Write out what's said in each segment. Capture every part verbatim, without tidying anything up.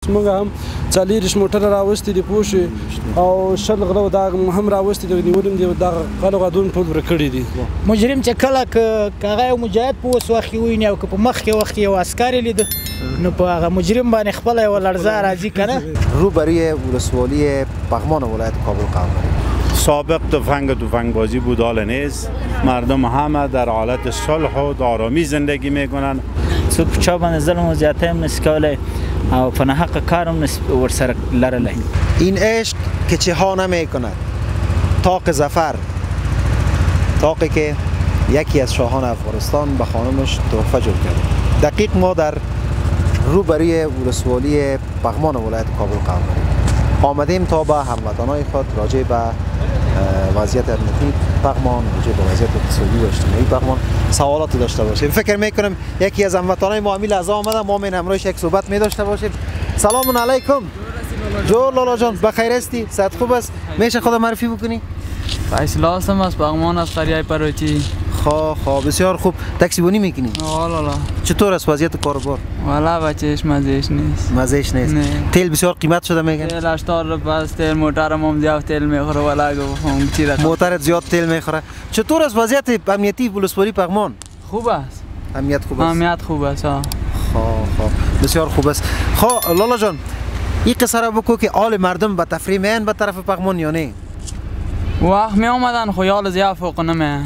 موږ هم څلېرویشت موټره راوستي دي پوه شوې او شل غله دا هم راوستي دي نیولي دي دغه غله غدون ټول ورک کړي دي. مجرم چې کله که هغه یو مجاهد په اوس وخت کې وویني او که په مخکې وخت کې یو عسکر یې لیده نو په هغه مجرم باندې خپله یوه لړزه راځي که نه. روبروی ولسوالی پغمان ولایت کابل قرار داریم. سابق تفنگ تفنگ بازی بود حال نیست. مردم همه در حالت صلح و آرامی زندگی میکنن. څوک په چا باندې ظلم و زیاتی هم نشي کولی او په ناحقه کار هم نشي ورسره لرلی. این عشق که چه ها نمی کند طاق ظفر، طاقی که یکی از شاهان افغانستان به خانمش تحفه جور کرد. دقیق ما در روبروی ولسوالی پغمان ولایت کابل قرار داریم. آمدیم تا به هموطنان خود راجع به وضعیت امنیتی پغمان، راجع به وضعیت اقتصادی و اجتماعی پغمان سوالاتی داشته باشیم. فکر میکنم یکی از هموطنان ما امیل از آمده، ما من همراهش یک صحبت می داشته باشیم. سلام علیکم. جور لالا جان بخیر هستی؟ صحت خوب است؟ میشه خود معرفی بکنی؟ فیصل هستم از پغمان از قریه پروتی. خواه خواه بسیار خوب. تاکسی بونی میکنی؟ والا چطور است وضعیت کاروبار؟ والا بچهش مزهش نیست. مزهش نیست. تیل بسیار قیمت شده میگن. تیل هشتاد روپیه است. تیل موترم هم زیاد تیل میخوره والا گفتم چی رقم. موترت زیاد تیل میخوره. چطور است وضعیت امنیتی ولسوالی پغمان؟ خوب است. امنیت خوب است. امنیت خوب است. ها. خواه خواه بسیار خوب است. خواه لالا جان این قصه را بگو که آل مردم به تفریح میان به طرف پغمان یا نه؟ وقت می آمدن خویال زیاد فوق نمیان.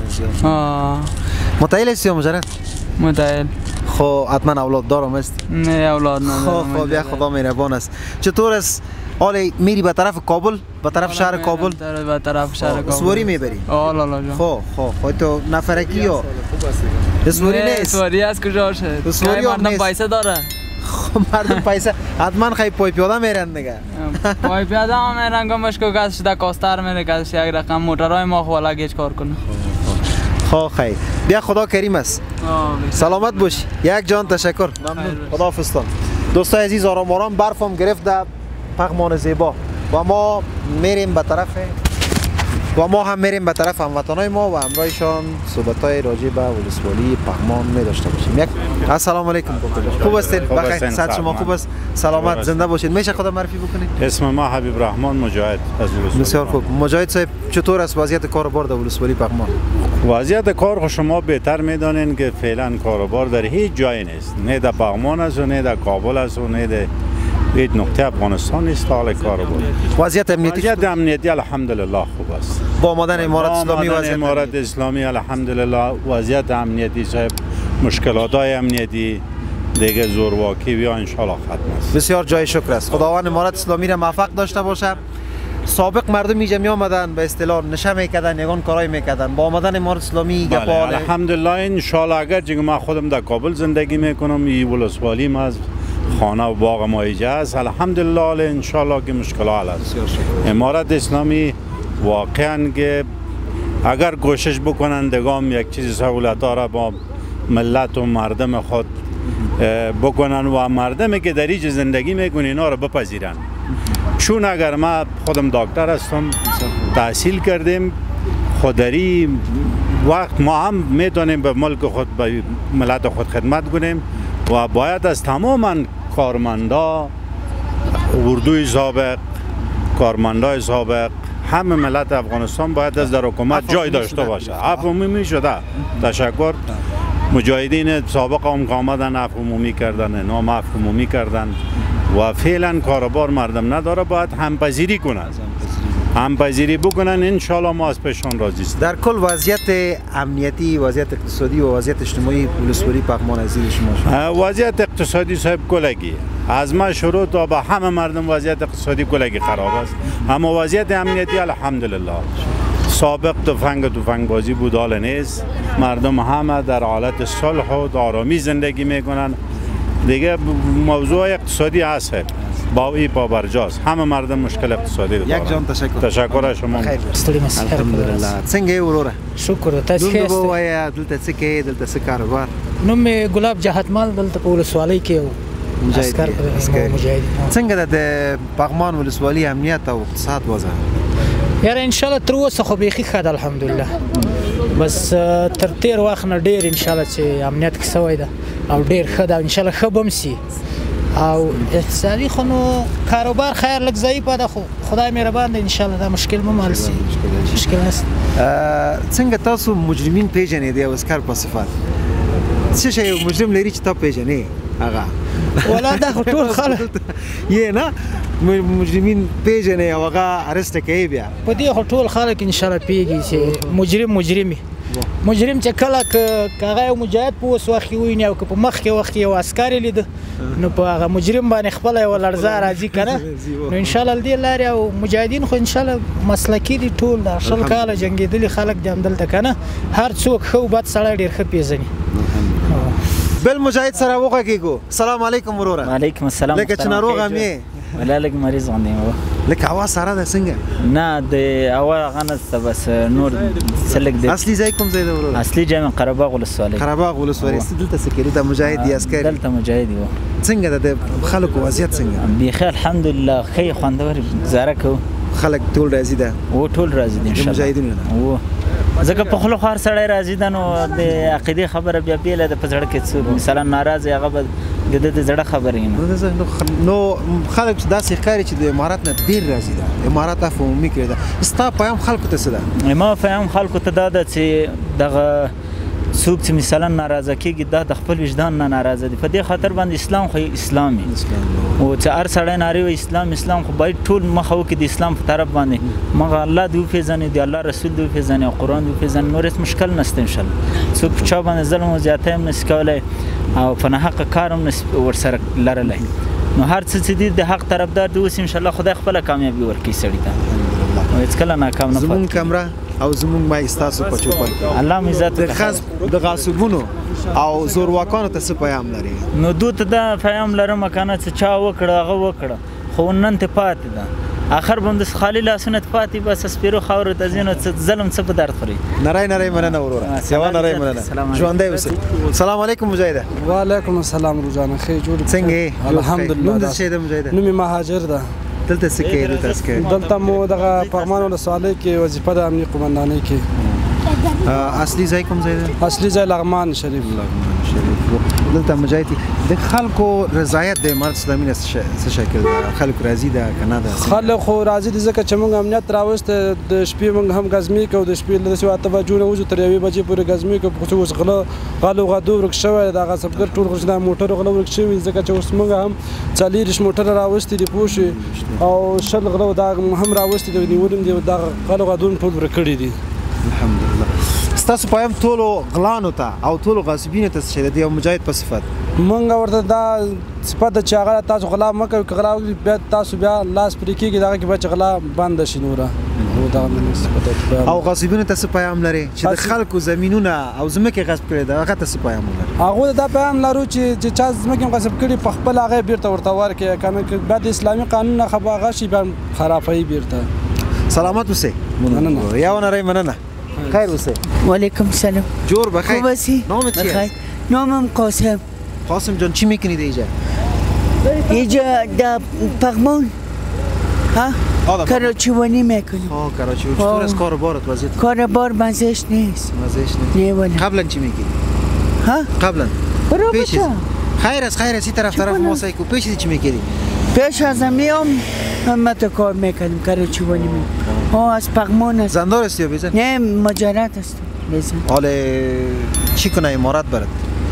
متعیل هستی یا مجرد؟ متعیل. خب حتما اولاد دارم است؟ نه اولاد ندارم. خب بیا خدا مهربان است. چطور است حال میری به طرف کابل، به طرف شهر کابل؟ به طرف شهر کابل. سواری میبری؟ آه لالا جان. خب خب خب تو نفرکی یا سواری نیست؟ سواری از کجا شد؟ سواری هم مردم پیسه داره. خب مردم پیسه حتما خیلی پای پیاده میرن دیگه. پای پیاده هم میرن که مشکل کس شده کاستر میره کس یک رقم موترهای ما خوالا گیج کار کنه. خواه خیلی بیا خدا کریم است. سلامت باش. یک جان تشکر. ممنون. خدا فستان. دوستای عزیز آرام آرام برف هم گرفت در پغمان زیبا و ما میریم به طرف و ما هم میریم به طرف هموطنای ما و همراهشان صحبت‌های راجع به ولسوالی پغمان می داشته باشیم. یک السلام علیکم. خوب هستید؟ بخیر. صحت شما خوب است؟ سلامت زنده باشید. میشه خدا معرفی بکنید؟ اسم ما حبیب رحمان مجاهد از ولسوالی. بسیار خوب. مجاهد صاحب چطور است وضعیت کاروبار در ولسوالی پغمان؟ وضعیت کار شما بهتر میدانین که فعلا کاروبار در هیچ جایی نیست. نه در پغمان است و نه در کابل است و نه در هیچ نقطه افغانستان نیست حال کاروبار. وضعیت امنیتی وضعیت امنیتی الحمدلله خوب است. با آمدن امارات اسلامی وضعیت امارات اسلامی الحمدلله وضعیت امنیتی صاحب مشکلات های امنیتی دیگه زورواکی بیا ان شاء الله ختم است. بسیار جای شکر است. خداوند امارات اسلامی را موفق داشته باشه. سابق مردم اینجا می آمدن به اصطلاح نشه میکردن یگان کارای میکردن با آمدن امارات اسلامی بله الحمدلله ان شاء الله اگر چون ما خودم در کابل زندگی میکنم این ولسوالی ما از خانه و باغ ما اینجا است الحمدلله ان شاء الله که مشکلات حل است. امارات اسلامی واقعا که اگر کوشش بکنن دگام یک چیز سهولت ها را با ملت و مردم خود بکنن و مردمی که در اینجا زندگی میکنن اینا را بپذیرن. چون اگر ما خودم دکتر هستم تحصیل کردیم خودری وقت ما هم میتونیم به ملک خود به ملت خود خدمت کنیم و باید از تمام کارمندا اردوی سابق کارمندای سابق همه ملت افغانستان باید از در حکومت جای داشته باشه. عفو عمومی شده. تشکر. مجاهدین سابق هم که آمدن عفو عمومی کردن، نام عفو عمومی کردن و فعلا کاروبار مردم نداره باید همپذیری کنن. همپذیری بکنن ان شاء الله ما از پیشان راضی است. در کل وضعیت امنیتی، وضعیت اقتصادی و وضعیت اجتماعی ولسوالی پغمان از دید شما وضعیت اقتصادی صاحب کلگی از ما شروع تا به همه مردم وضعیت اقتصادی کلگی خراب است. اما وضعیت امنیتی الحمدلله سابق تفنگ تفنگ بازی بود حال نیست. مردم همه در حالت صلح و آرامی زندگی میکنن. دیگه موضوع اقتصادی هست با ای پابرجاست. همه مردم مشکل اقتصادی دارن. یک جان تشکر. تشکر شما. الحمدلله. څنګه وروره؟ شکر تاسو ښه یاست؟ دلته وایا دلته څه کې دلته څه کاروبار؟ نوم مې ګلاب جهتمل دلته په ولسوالۍ کې مجاهد مجاهد. څنګه د پغمان ولسوالۍ امنیت او اقتصاد وضع؟ یاره ان شاء الله تر اوسه خو بیخي ښه ده الحمدلله. بس تر تیر وخت نه ډېر ان شاء الله چې امنیت کې سوی ده او ډېر ښه ده ان شاء الله ښه به هم سي. او اقتصادي خو نو کاروبار خیر لږ ضعیفه ده خو خدای مهربان دی ان شاء الله دا مشکل به حل شي مشکل نشته څنګه تاسو مجرمین پیژنې دی اسکر په صفات څه شی یو مجرم لري چې تاسو پیژنې هغه ولا دا ټول خلک یې نه مجرمین پیژنې او هغه ارست کوي بیا په دې خو ټول خلک ان شاء الله پیږي چې مجرم مجرمي مجرم چې کله کاغه یو مجاهد په وس وخت ویني او په مخ کې وخت یو عسكر لید نو په هغه مجرم باندې خپل یو لړزه راځي کنه نو ان شاء الله دې لاري او مجاهدین خو ان شاء الله مسلکی دي ټول د شل کاله جنگیدلي خلک د دلته کنه هر څوک خو بد سړی ډیر ښه پیژني بل مجاهد سره وغږیږو السلام علیکم وروره وعلیکم السلام لکه چې ناروغ مې ولا لږ مریض غوندې و لکه هوا سره ده څنګه نه د هوا غنځ ته بس نور سلک دی اصلي ځای کوم ځای ده وروره اصلي ځای مې قره باغ ولسوالۍ قره باغ ولسوالۍ دلته څه کوي د مجاهد دي عسکر دلته مجاهد و څنګه د خلکو وضعیت څنګه بخیر الحمدلله ښه خوندور گزاره کوو خلک ټول راضي ده و ټول راضي دي ان شاء الله مجاهدین و ځکه په خلکو هر سړی راضي ده نو د عقیدې خبره بیا بیله د په زړه کې څه مثلا ناراضي هغه به د د زړه خبرې نه نو خلک داسې ښکاري چې د امارات نه ډېر راضي ده امارات عمومي کړی ده ستا پیام خلکو ته څه ده ما پیام خلکو ته دا ده چې دغه څوک چې مثلا ناراضه کېږي دا د خپل وجدان نه ناراضه دي په دې خاطر باندې اسلام خو اسلامي او چې هر سړی نارې وایي اسلام اسلام خو باید ټول مخه وکړي د اسلام په طرف باندې مغه الله دې وپېژني د الله رسول دې وپېژني او قرآن دې وپېژني نور هېڅ مشکل نشته انشاءالله څوک په چا باندې ظلم او زیاتی هم نشي کولی او په ناحقه کار هم نشي ورسره لرلی نو هر څه چې دي د حق طرفدار دي اوس انشاءالله خدای خپله کامیابي ورکوي سړي ته او هېڅکله ناکام نه زمونږ کمره او زمونږ مای ستاسو په چوپړ الله مو عزت د غصب د غاصبونو او زورواکانو ته څه پیام لري نو دوی ته دا پیام لرم کنه چې چا وکړه هغه وکړه خو نن ته پاتې ده اخر به هم د خالي لاسونه پاتې بس سپیرو خاورو ته ځینو ظلم څه په درد خوري نری نری مننه وروره سیوا نری مننه ژوندی اوسئ السلام علیکم مجاهده وعلیکم السلام روزانه ښه جوړ څنګه الحمدلله نوم دې څه ده مجاهده نوم مهاجر ده دلته څه کوي دلته څه کوي دلته مو دغه پغمان ولسوالۍ کې وظیفه د امنیه قومندانۍ کې اصلي ځای کوم ځای ده اصلي ځای لغمان شریف لغمان شریف دلته مجاهد د خلکو رضایت د امارت اسلامي نه څه شکل ده خلک راضي ده کنه ده خلک خو راضي دي ځکه چې موږ امنیت راوسته د شپې موږ هم غزمي کوو د شپې د ساعت په جوړه وځو تر یوې بجې پورې غزمي کوو خو اوس غله غلو غدو ورک شوی دا غصبګر ټول غوښنه موټر غلو ورک شوی ځکه چې اوس موږ هم څلېرش موټر راوستي دي پوښي او شل غلو دا هم راوستي دي نیولم دي دا غلو غدو ټول ورک کړی دي الحمدلله ستاسو پیام ټولو غلانو ته او ټولو غاصبینو ته څه دی یو مجاهد په صفت مونږ ورته دا صفت چې هغه تاسو غلا مه کوئ که غلا وکړئ بیا تاسو بیا لاس پرې کېږي دغه کې به چې غلا بنده شي نوره او غاصبینو ته څه پیام لري چې د خلکو زمینونه او ځمکې غصب کړي ده هغه ته څه پیام لري هغوی دا پیام لرو چې چا ځمکې هم غصب کړي په خپل هغه یې بېرته ورته ورکړي که نه بیا د اسلامي قانون نه هغه شي بیا خرابوي بېرته سلامت اوسئ مننه یا ونرئ مننه خیر اوسئ وعلیکم السلام جور بخیر خوب هستی؟ نامت چیه؟ نامم قاسم قاسم جان چی میکنید اینجا؟ اینجا در پغمان ها؟ کراچیوانی میکنیم آه کراچیوانی چطور از کار بارت وضعیت؟ کار بار مزهش نیست مزهش نیست؟ نه والا قبلا چی میکنی؟ ها؟ قبلا برو پیش بچه خیر از خیر از این طرف طرف ما سایکو پیش چی میکنی؟ پیش از میام همت کار میکنیم کراچیوانی میکنیم ها از پغمان است زندار هستی یا بیزن؟ نه مجرد است بیزن حال چی کنه امارات برد؟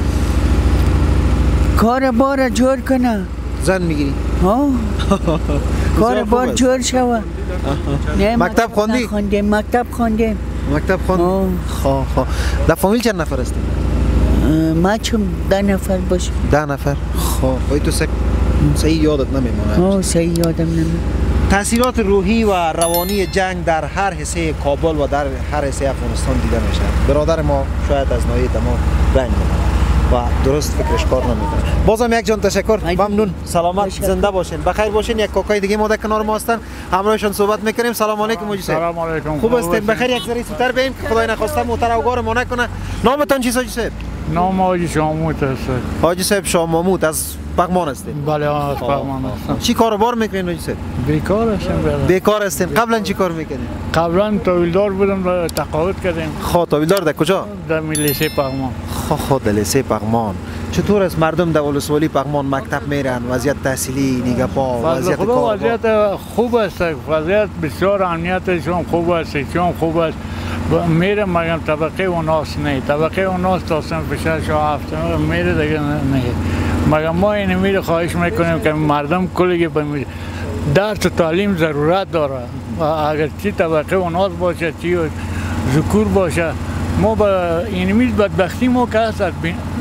کار بار جور کنه زن میگیری؟ ها کار بار جور شوه نه مکتب خواندی؟ خواندیم مکتب خواندیم مکتب خواند؟ خواه خواه در فامیل چند نفر هستی؟ ما چون ده نفر باشم ده نفر؟ خواه خواه تو صحیح یادت نمیمونه؟ آه صحیح یادم نمیمونه تاثیرات روحی و روانی جنگ در هر حصه کابل و در هر حصه افغانستان دیده میشه. برادر ما شاید از ناحیه تمام رنج میکنه و درست فکرش کار نمیکنه. بازم یک جان تشکر. ممنون. سلامت زنده باشین. بخیر باشین. یک کاکای دیگه ما در کنار ما هستن. همراهشون صحبت میکنیم. سلام علیکم موجی صاحب. سلام علیکم. خوب هستین؟ بخیر یک ذره سوتر بیم که خدای نخواسته موتر اوگار ما نکنه. نامتون چیست حاجی صاحب؟ نام حاجی شاموت است. حاجی صاحب شاه محمود از پغمان هستین؟ بله از پغمان هستم. چی کاروبار میکنین حاجی صاحب؟ بیکار هستم. بیکار هستین. قبلا چی کار میکنین؟ قبلا تحویلدار بودم تقاعد کردیم. خب تحویلدار در کجا؟ در لیسه پغمان. خب خب در لیسه پغمان. چطور است مردم در ولسوالی پغمان مکتب میرن؟ وضعیت تحصیلی دیگه پا وضعیت کار وضعیت خوب است، وضعیت بسیار امنیتشون خوب است، چون خوب است. میره مگم طبقه اوناس نه، طبقه اوناس تا صنف شش و هفت میره دیگه نه. مگم ما این میره خواهش میکنیم که مردم کلی به درس و تعلیم ضرورت داره. اگر چی طبقه اوناس باشه چی ذکور باشه، ما با اینمیز بدبختی ما که هست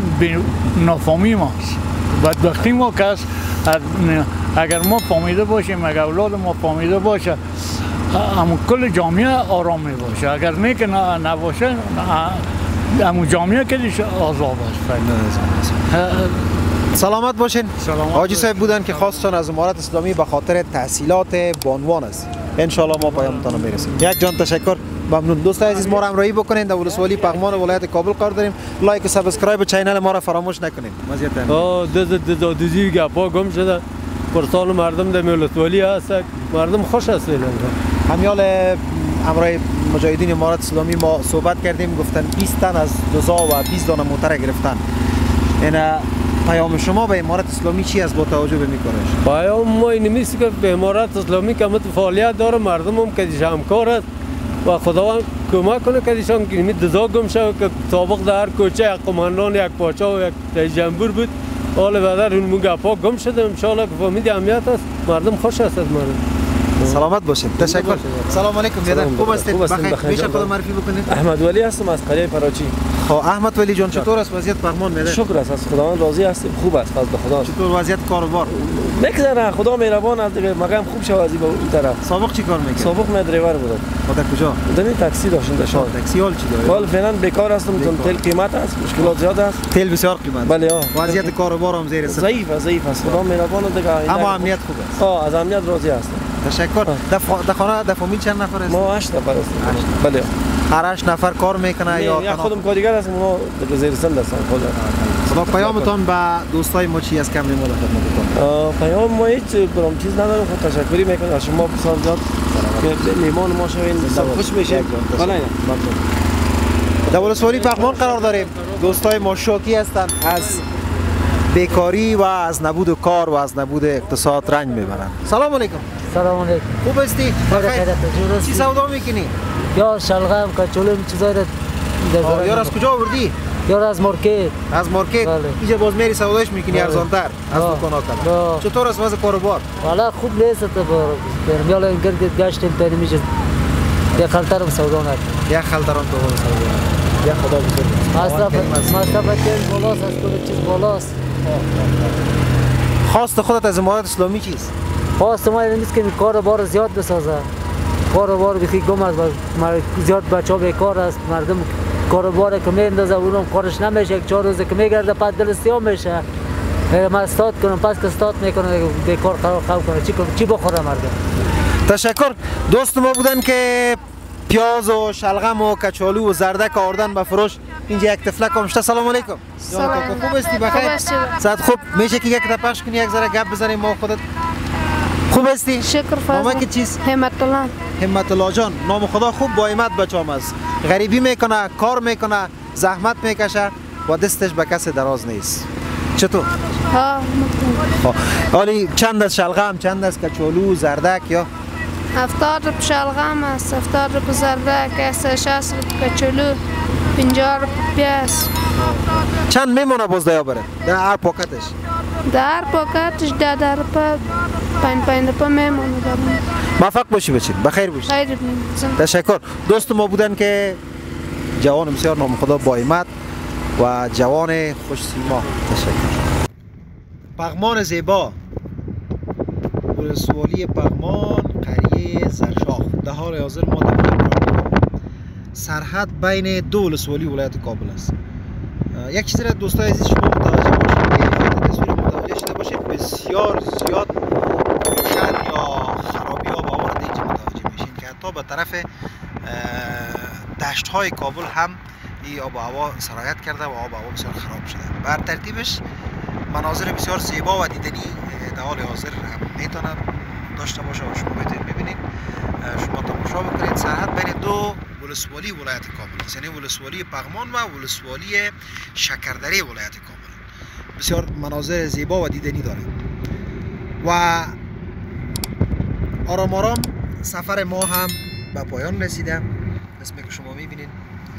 نافهمی ماست. بدبختی ما که هست اگر ما فهمیده باشیم، اگر اولاد ما فهمیده باشه، اما کل جامعه آرام می باشه. اگر نه که نباشه اما جامعه کلیش آزاد است. سلامت باشین. حاجی صاحب بودن که خواستن از امارت اسلامی به خاطر تحصیلات بانوان است. ان شاء الله ما پیامتان میرسیم. یک جان تشکر. ممنون. دوستان عزیز ما را همراهی بکنین. در ولسوالی پغمان ولایت کابل قرار داریم. لایک و سابسکرایب چینل ما را فراموش نکنین. مزیت آه دز دز دزی گپا گم شده. پرسان مردم در ولسوالی هست. مردم خوش هستند. همیال همراه مجاهدین امارت اسلامی ما صحبت کردیم، گفتن بیست تن از دوزا و بیست دانه موتر گرفتن. اینا پیام شما به امارت اسلامی چی است با توجه به میکارش؟ پیام ما این است که به امارت اسلامی که مت فعالیت داره، مردم هم که همکار است و خداوند کمک کنه که ایشان که دزا گم شود که سابق در هر کوچه یک قماندان یک پاچا و یک رئیس جمهور بود. حال بعد اون موگپا گم شده. ان شاء الله که فهمید امنیت است، مردم خوش هستند. مردم سلامت باشین. تشکر. سلام علیکم بیادر. خوب هستید؟ بخیر. میشه خودم معرفی بکنید؟ احمد ولی هستم از قریه پراچی. خب احمد ولی جان چطور است وضعیت پغمان میده؟ شکر است، از خداوند راضی هستیم. خوب است فضل خدا. چطور وضعیت کاروبار؟ میگذره، خدا مهربان است دیگه. مقام خوب شو از این طرف. سابق چی کار میکرد؟ سابق من دریور بودم. خدا کجا؟ دمی تاکسی داشتم داشتم. تاکسی حال چی داره؟ حال فعلا بیکار هستم، چون تل قیمت است، مشکلات زیاد است. تل بسیار قیمت. بله ها. وضعیت کاروبار هم زیر سطح. ضعیف است، ضعیف است. خدا مهربان است دیگه. اما امنیت خوب است. ها از امنیت راضی هستم. تشکر. در خانه در فامیل چند نفر است؟ ما هشت نفر هستیم. بله. هر هشت نفر کار میکنه یا یا خودم کارگر هستم، ما در زیر سند هستم خودم. خدا پیامتون به دوستای ما چی از کم ما خدمتتون؟ پیام ما هیچ برام چیز ندارم، خود تشکری میکنم از شما بسیار زیاد که میهمان ما شوین، خوش میشه. بله. در ولسوالی پغمان قرار داریم. دوستای ما شوکی هستند، از بیکاری و از نبود کار و از نبود اقتصاد رنج میبرند. سلام علیکم. سلام علیکم. خوب هستی؟ بخیر. چی سودا میکنی؟ یار شلغم کچولم چیزای را در یار از کجا آوردی؟ یار از مارکت. از مارکت؟ اینجا باز میری سوداش میکنی ارزانتر از دکانا کلا. چطور است وضع کاروبار؟ والا خوب نیست تو برم یالا گرد گشتیم تا میشه یک خلطرم سودا نکرد. یک خلطرم تو سودا. یا خدا بزرگ. مصرف مصرف تیل بالاست، از کل چیز بالاست. خواست خودت از امارت اسلامی چیست؟ خواست ما این نیست که کاروبار زیاد بسازه. کاروبار بخی گم است، زیاد بچه‌ها بیکار است، مردم کاروبار که میندازه اونم کارش نمیشه، یک چهار روزه که میگرده پس دل سیاه میشه. ما استاد کنم پس که استاد میکنه بیکار خراب کنه چی چی بخوره مردم. تشکر. دوست ما بودن که پیاز و شلغم و کچالو و زردک آوردن به فروش. اینجا یک تفلک هم شده. سلام علیکم. سلام. خوب هستی؟ بخیر؟ صد خوب. میشه که یک تا پخش کنی یک ذره گپ بزنیم ما خودت؟ خوب هستی؟ شکر فضل. نام کی چیز؟ همت الله. همت الله جان. نام خدا خوب با همت بچه‌ام است. غریبی میکنه، کار میکنه، زحمت میکشه و دستش به کسی دراز نیست. چطور؟ ها. حالی چند از شلغم، چند از کچالو، زردک یا؟ هفتاد روپیه شلغم است، هفتاد روپیه زردک است، شصت روپیه کچالو، پنجاه روپیه پیاز. چند میمونه باز دیا بره؟ در هر پاکتش؟ در هر پاکتش ده ده روپیه، پنج پنج روپیه میمونه دارم. موفق باشی بچین، بخیر باشی. خیر باشی. تشکر. دوست ما بودن که جوان بسیار نام خدا با همت و جوان خوش سیما. تشکر. پغمان زیبا، ولسوالی پغمان، قریه زرشاخ. در حال حاضر ما در سرحد بین دو ولسوالی ولایت کابل است. یک چیزی را دوستای عزیز شما متوجه باشید، تصویر متوجه شده باشید، بسیار زیاد روشن یا خرابی ها با وارد اینجا متوجه میشین که حتی به طرف دشت های کابل هم این آب و هوا سرایت کرده و آب و هوا بسیار خراب شده. بر ترتیبش مناظر بسیار زیبا و دیدنی در حال حاضر هم میتونه داشته باشه و شما میتونید ببینید، شما تماشا بکنید. سرحد بین دو ولسوالی ولایت کابل است، یعنی ولسوالی پغمان و ولسوالی شکردری ولایت کابل. بسیار مناظر زیبا و دیدنی داره و آرام آرام سفر ما هم به پایان رسیده. اسمی که شما میبینین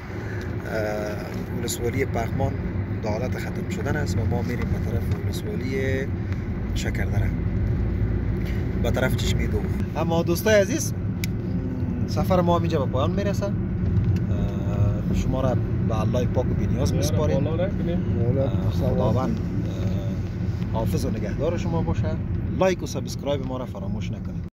ولسوالی پغمان در حالت ختم شدن است و ما میریم به طرف ولسوالی شکردره، به طرف چشمه دو. اما دوستای عزیز سفر ما اینجا به پایان میرسه. شما را به الله پاک و بی‌نیاز میسپاریم. خداوند حافظ و نگهدار شما باشه. لایک و سابسکرایب ما را فراموش نکنید.